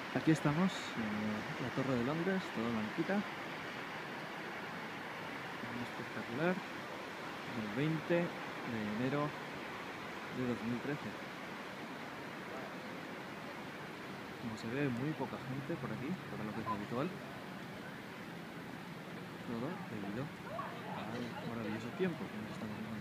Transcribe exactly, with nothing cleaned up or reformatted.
Aquí estamos, en la Torre de Londres, toda blanquita. Muy espectacular. El veinte de enero de dos mil trece. Como se ve, muy poca gente por aquí, para lo que es habitual. Todo debido al maravilloso tiempo que nos estamos encontrando.